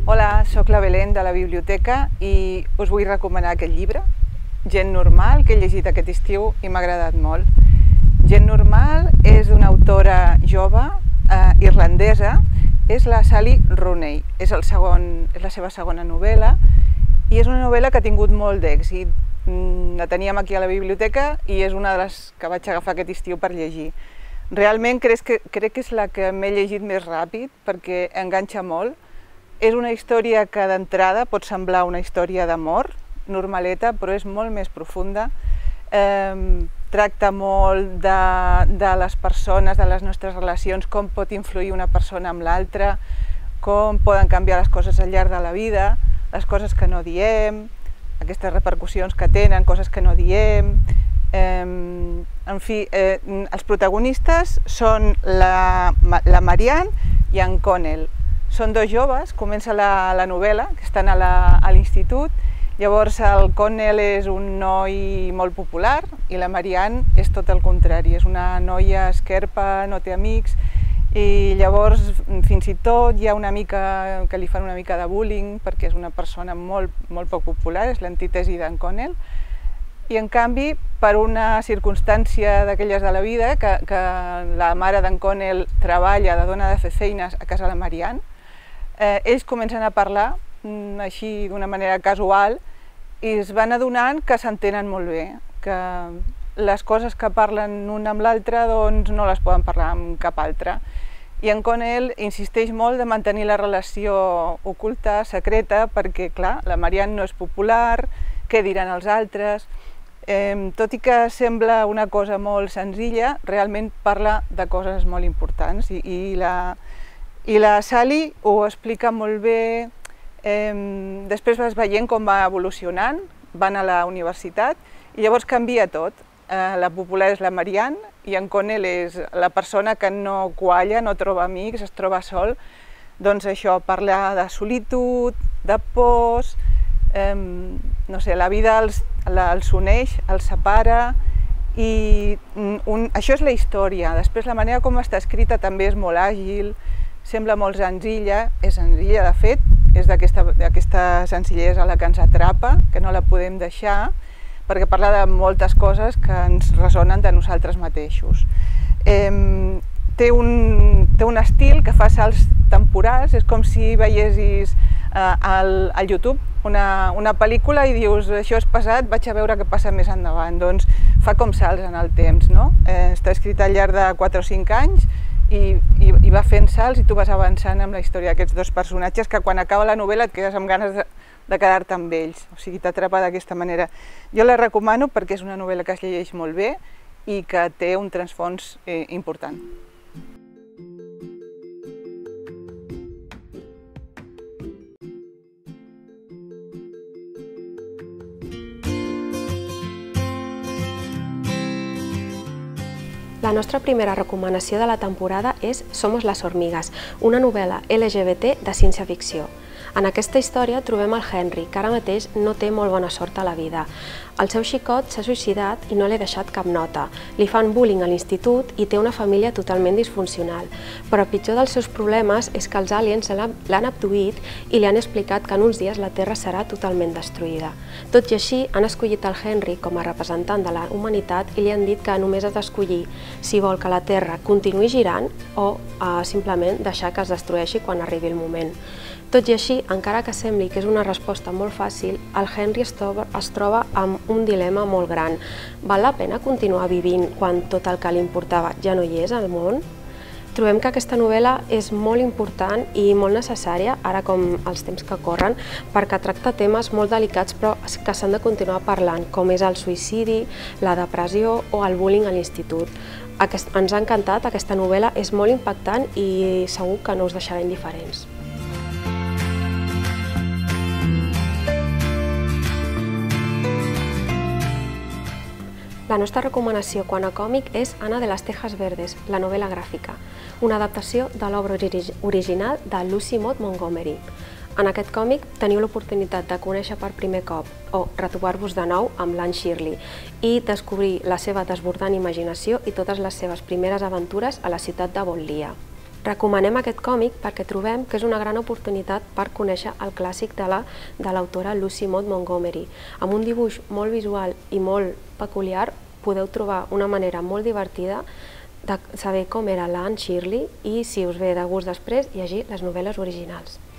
Hola, sóc la Belén de la biblioteca i us vull recomanar aquest llibre, Gent normal, que he llegit aquest estiu i m'ha agradat molt. Gent normal és d'una autora jove irlandesa, és la Sally Rooney, és la seva segona novel·la i és una novel·la que ha tingut molt d'èxit. La teníem aquí a la biblioteca i és una de les que vaig agafar aquest estiu per llegir. Realment crec que és la que m'he llegit més ràpid perquè enganxa molt. És una història que d'entrada pot semblar una història d'amor, normaleta, però és molt més profunda. Tracta molt de les persones, de les nostres relacions, com pot influir una persona amb l'altra, com poden canviar les coses al llarg de la vida, les coses que no diem, aquestes repercussions que tenen, coses que no diem. En fi, els protagonistes són la Marianne i en Connell. Són dos joves, comença la novel·la, que estan a l'institut. Llavors el Connell és un noi molt popular i la Marianne és tot el contrari, és una noia esquerpa, no té amics i llavors fins i tot hi ha una mica que li fan una mica de bullying perquè és una persona molt poc popular, és l'antítesi d'en Connell. I en canvi, per una circumstància d'aquelles de la vida, que la mare d'en Connell treballa de dona de fer feines a casa de la Marianne, ells comencen a parlar així d'una manera casual i es van adonant que s'entenen molt bé, que les coses que parlen un amb l'altre doncs no les poden parlar amb cap altre. I en Connell insisteix molt de mantenir la relació oculta, secreta, perquè clar, la Marianne no és popular, què diran els altres. Tot i que sembla una cosa molt senzilla, realment parla de coses molt importants i la Sally ho explica molt bé. Després vas veient com va evolucionant, van a la universitat i llavors canvia tot. La popular és la Marianne i en Connell és la persona que no qualla, no troba amics, es troba sol. Doncs això, parla de solitud, de pors, no sé, la vida els uneix, els separa i això és la història. Després la manera com està escrita també és molt àgil, sembla molt senzilla, és senzilla de fet, és d'aquesta senzillesa la que ens atrapa, que no la podem deixar, perquè parla de moltes coses que ens ressonen de nosaltres mateixos. Té un estil que fa salts temporals, és com si veiessis al YouTube una pel·lícula i dius això és passat, vaig a veure què passa més endavant. Doncs fa com salts en el temps, no? Està escrit al llarg de 4 o 5 anys i va fent salts i tu vas avançant amb la història d'aquests dos personatges que quan acaba la novel·la et quedes amb ganes de quedar-te amb ells, o sigui, t'atrapa d'aquesta manera. Jo la recomano perquè és una novel·la que es llegeix molt bé i que té un transfons important. La nostra primera recomanació de la temporada és Somos las hormigas, una novel·la LGBT de ciència-ficció. En aquesta història trobem el Henry, que ara mateix no té molt bona sort a la vida. El seu xicot s'ha suïcidat i no li ha deixat cap nota. Li fan bullying a l'institut i té una família totalment disfuncional. Però el pitjor dels seus problemes és que els aliens l'han abduït i li han explicat que en uns dies la Terra serà totalment destruïda. Tot i així, han escollit el Henry com a representant de la humanitat i li han dit que només ha d'escollir si vol que la Terra continuï girant o simplement deixar que es destrueixi quan arribi el moment. Tot i així, encara que sembli que és una resposta molt fàcil, el Henry es troba amb un dilema molt gran. Val la pena continuar vivint quan tot el que li importava ja no hi és al món? Trobem que aquesta novel·la és molt important i molt necessària, ara com els temps que corren, perquè tracta temes molt delicats però que s'han de continuar parlant, com és el suïcidi, la depressió o el bullying a l'institut. Ens ha encantat, aquesta novel·la és molt impactant i segur que no us deixarà indiferents. La nostra recomanació quant a còmic és Ana de las Tejas Verdes, la novel·la gràfica, una adaptació de l'obra original de Lucy Maud Montgomery. En aquest còmic teniu l'oportunitat de conèixer per primer cop o retrobar-vos de nou amb l'Anne Shirley i descobrir la seva desbordant imaginació i totes les seves primeres aventures a la ciutat de Bollia. Recomanem aquest còmic perquè trobem que és una gran oportunitat per conèixer el clàssic de l'autora Lucy Maud Montgomery. Amb un dibuix molt visual i molt peculiar podeu trobar una manera molt divertida de saber com era l'Anne Shirley i, si us ve de gust després, llegir les novel·les originals.